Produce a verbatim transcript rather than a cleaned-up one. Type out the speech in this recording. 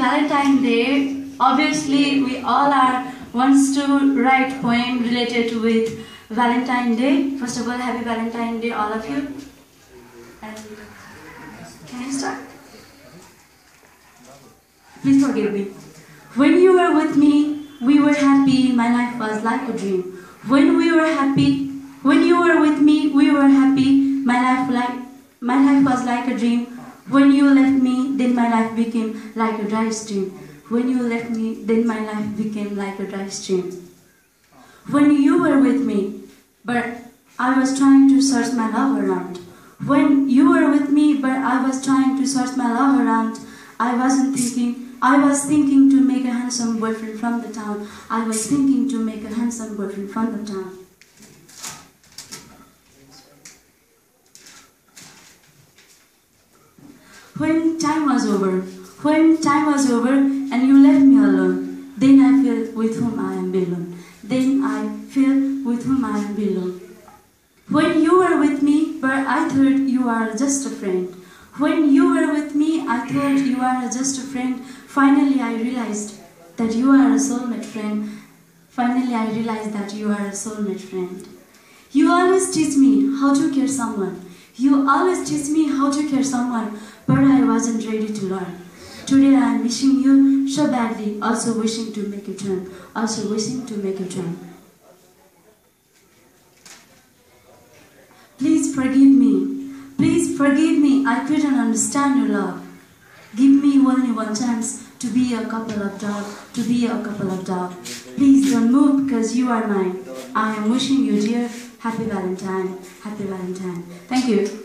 Valentine Day, obviously we all are wants to write poem related with Valentine Day. First of all, happy Valentine Day, all of you. And can I start? Please forgive me. When you were with me, we were happy. My life was like a dream. When we were happy, when you were with me, we were happy. My life like my life was like a dream. When you left me, then my life became like a dry stream. When you left me, then my life became like a dry stream. When you were with me, but I was trying to search my love around. When you were with me, but I was trying to search my love around. I wasn't thinking, I was thinking to make a handsome boyfriend from the town. I was thinking to make a handsome boyfriend from the town. When time was over, when time was over and you left me alone, then I feel with whom I am belong. Then I feel with whom I am belong. When you were with me, but I thought you are just a friend. When you were with me, I thought you are just a friend. Finally, I realized that you are a soulmate friend. Finally, I realized that you are a soulmate friend. You always teach me how to care someone. You always teach me how to care someone, but I wasn't ready to learn. Today I am missing you so badly, also wishing to make a turn, also wishing to make a turn. Please forgive me, please forgive me, I couldn't understand your love. Give me only one chance to be a couple of dog, to be a couple of dog. Please don't move because you are mine. I am wishing you dear, happy Valentine, happy Valentine. Thank you.